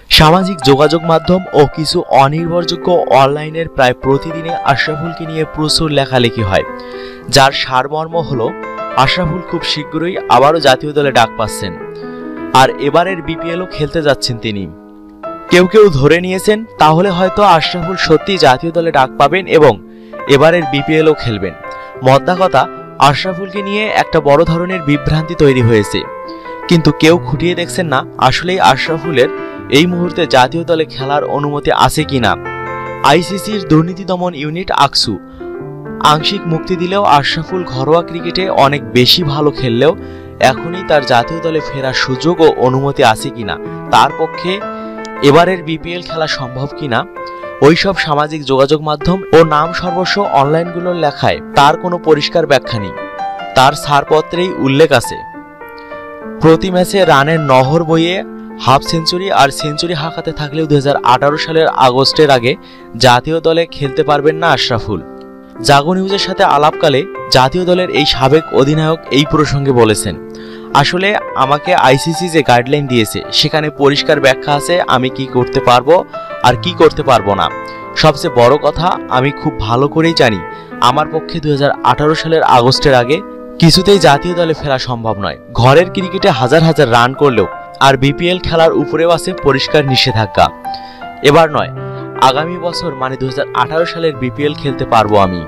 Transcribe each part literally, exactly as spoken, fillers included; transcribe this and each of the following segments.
সামাজিক যোগাযোগ মাধ্যম ও কিছু অনির্ভরযোগ্য অনলাইনের প্রায় প্রতিদিনে আশরাফুলকে নিয়ে প্রচুর লেখালেখি হয়, যার সারমর্ম হলো আশরাফুল খুব শীঘ্রই আবারও জাতীয় দলে ডাক পাচ্ছেন, আর এবারের বিপিএলও খেলতে যাচ্ছেন তিনি। কেউ কেউ ধরে নিয়েছেন তাহলে হয়তো আশরাফুল সত্যি জাতীয় দলে ডাক পাবেন এবং এবারের বিপিএলও খেলবেন। মোদ্দা কথা, আশরাফুলকে নিয়ে একটা বড় ধরনের বিভ্রান্তি তৈরি হয়েছে, কিন্তু কেউ খুঁটিয়ে দেখছেন না আসলেই আশরাফুলের এই মুহূর্তে জাতীয় দলে খেলার অনুমতি আছে কিনা। আইসিসির দুর্নীতি দমন ইউনিট আকসু আংশিক মুক্তি দিলেও আশরাফুল ঘরোয়া ক্রিকেটে অনেক বেশি ভালো খেললেও এখনই তার জাতীয় দলে ফেরার সুযোগ ও অনুমতি আছে কিনা, তার পক্ষে এবারের বিপিএল খেলা সম্ভব কিনা, ওইসব সামাজিক যোগাযোগ মাধ্যম ও নাম সর্বস্ব অনলাইনগুলোর লেখায় তার কোনো পরিষ্কার ব্যাখ্যা নেই। তার ছাড়পত্রেই উল্লেখ আছে, প্রতি ম্যাচে রানের নহর বইয়ে হাফ সেঞ্চুরি আর সেঞ্চুরি হাঁকাতে থাকলেও দুই হাজার আঠারো সালের আগস্টের আগে জাতীয় দলে খেলতে পারবেন না আশরাফুল। জাগো নিউজের সাথে আলাপকালে জাতীয় দলের এই সাবেক অধিনায়ক এই প্রসঙ্গে বলেছেন, আসলে আমাকে আইসিসি যে গাইডলাইন দিয়েছে সেখানে পরিষ্কার ব্যাখ্যা আছে আমি কি করতে পারবো আর কি করতে পারবো না। সবচেয়ে বড় কথা, আমি খুব ভালো করেই জানি আমার পক্ষে দুই হাজার আঠারো সালের আগস্টের আগে কিছুতেই জাতীয় দলে ফেরা সম্ভব নয়। ঘরের ক্রিকেটে হাজার হাজার রান করলেও আর বিপিএল খেলার উপরেও আছে পরিষ্কার নিষেধাজ্ঞা। এবার নয়, আগামী বছর মানে দুই হাজার আঠারো সালের বিপিএল খেলতে পারবো আমি।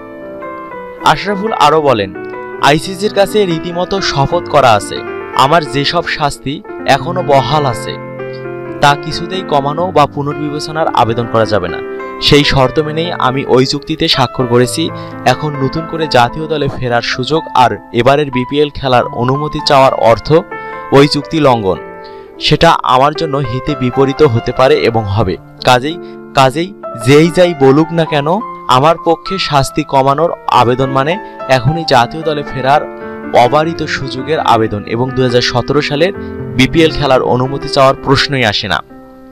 আশরাফুল আরো বলেন, আইসিসির কাছে রীতিমতো শপথ করা আছে, আমার যেসব শাস্তি এখনো বহাল আছে তা কিছুতেই কমানো বা পুনর্বিবেচনার আবেদন করা যাবে না। সেই শর্ত মেনেই আমি ওই চুক্তিতে স্বাক্ষর করেছি। এখন নতুন করে জাতীয় দলে ফেরার সুযোগ আর এবারের বিপিএল খেলার অনুমতি চাওয়ার অর্থ ওই চুক্তি লঙ্ঘন। সেটা আমার জন্য হিতে বিপরীত হতে পারে এবং হবে। কাজেই কাজেই যেই যাই বলুক না কেন, আমার পক্ষে শাস্তি কমানোর আবেদন মানে এখনই জাতীয় দলে ফেরার অবারিত সুযোগের আবেদন এবং দুই হাজার সতেরো সালের বিপিএল খেলার অনুমতি চাওয়ার প্রশ্নই আসে না।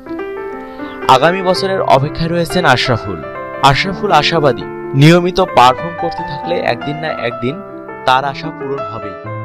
আগামী বছরের অপেক্ষায় রয়েছেন আশরাফুল। আশরাফুল আশাবাদী, নিয়মিত পারফর্ম করতে থাকলে একদিন না একদিন তার আশা পূরণ হবে।